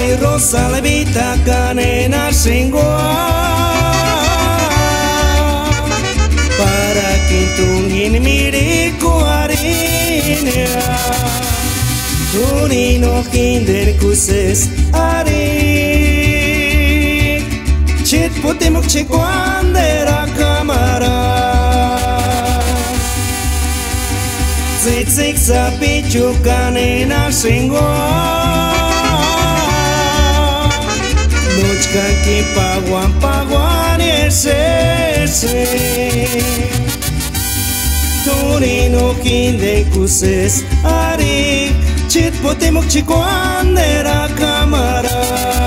Ay rosa levita canena singua para quintungin miriku arinya Tunino kinder kuses ari Chit putimuk chikwandera kamara Zitsik sa pichu canena singua Luchka ki paguan ese Tunino kinde kuses ari Chit potemuk chikwandera kamara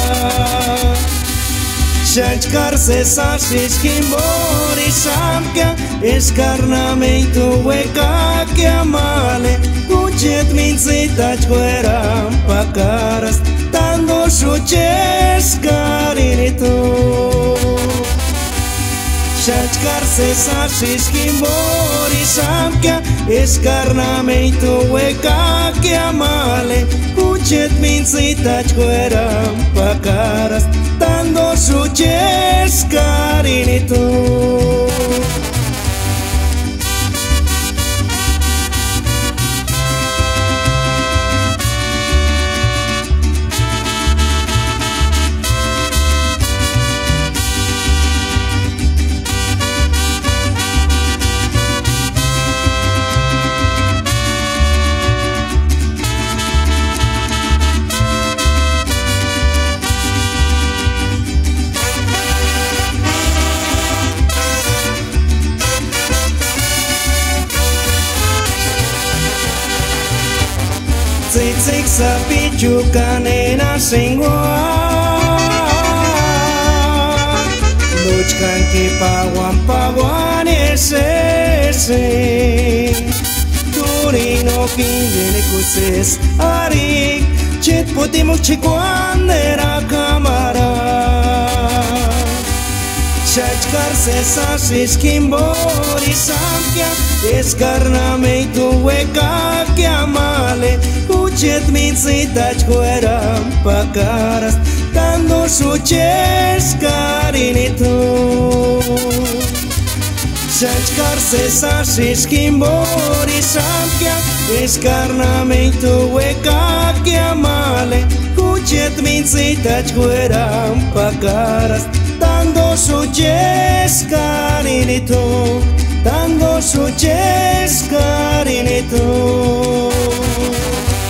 Shachkar se sashish kimbori samkya Escarnamento hueca que amale Kuchet minzita chkueram pakaras Tando shuches karinito Shachkar se sashish kimbori samkya Escarnamento hueca que amale Kuchet minzita chkueram pakaras Tando shuches karinito Zitsik sa pichu canena singua Luchkan ki paguan ese Turino kinden kuses arik Chit putimuk chikwandera kamara Shachkar se sashish kimbori samkya Escarnamento hueca que amale Kuchet minzita chkueram pakaras Tando shuches karinito Shachkar se sashish kimbori samkya Escarnamento hueca que amale Kuchet minzita chkueram pakaras Tando shuches karinito Tando shuches karinito